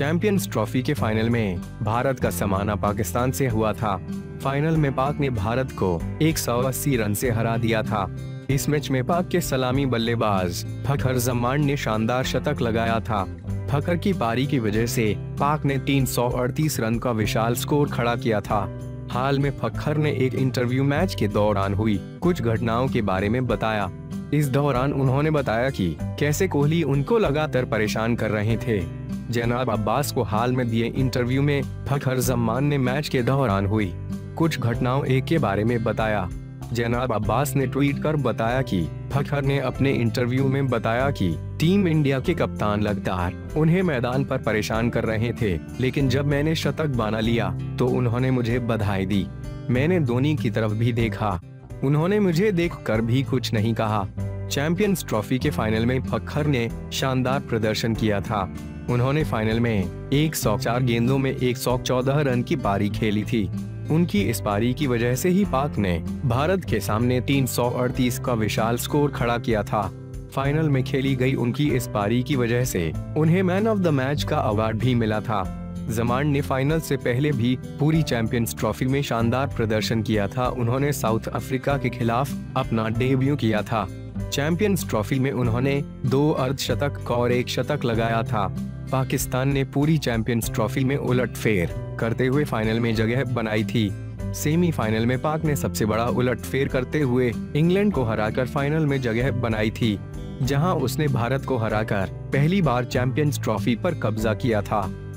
Champions trophy के final में भारत का सामना पाकिस्तान से हुआ था। फाइनल में पाक ने भारत को 180 रन से हरा दिया था। इस मैच में पाक के सलामी बल्लेबाज फखर जमान ने शानदार शतक लगाया था। फखर की पारी की वजह से पाक ने 338 रन का विशाल स्कोर खड़ा किया था। हाल में फखर ने एक इंटरव्यू मैच के दौरान हुई कुछ घटनाओं के बारे में बताया। इस दौरान उन्होंने बताया कि कैसे कोहली उनको लगातार परेशान कर रहे थे। जनाब अब्बास को हाल में दिए इंटरव्यू में फखर जमान ने मैच के दौरान हुई कुछ घटनाओं एक के बारे में बताया। जनाब अब्बास ने ट्वीट कर बताया कि फखर ने अपने इंटरव्यू में बताया कि टीम इंडिया के कप्तान लगातार उन्हें मैदान पर परेशान कर रहे थे, लेकिन जब मैंने शतक बना लिया तो उन्होंने मुझे बधाई दी। मैंने धोनी की तरफ भी देखा, उन्होंने मुझे देखकर भी कुछ नहीं कहा। चैंपियंस ट्रॉफी के फाइनल में फखर ने शानदार प्रदर्शन किया था। उन्होंने फाइनल में 104 गेंदों में 114 रन की पारी खेली थी। उनकी इस पारी की वजह से ही पाक ने भारत के सामने 338 का विशाल स्कोर खड़ा किया था। फाइनल में खेली गई उनकी इस पारी की वजह से उन्हें मैन ऑफ द मैच का अवार्ड भी मिला था। जमान ने फाइनल से पहले भी पूरी चैंपियंस ट्रॉफी में शानदार प्रदर्शन किया था। उन्होंने साउथ अफ्रीका के खिलाफ अपना डेब्यू किया था। चैंपियंस ट्रॉफी में उन्होंने 2 अर्धशतक और 1 शतक लगाया था। पाकिस्तान ने पूरी चैंपियंस ट्रॉफी में उलटफेर करते हुए फाइनल में जगह बनाई थी। सेमीफाइनल में पाक ने सबसे बड़ा उलटफेर करते हुए इंग्लैंड को हराकर फाइनल में जगह बनाई थी, जहां उसने भारत को हराकर पहली बार चैंपियंस ट्रॉफी पर कब्जा किया था।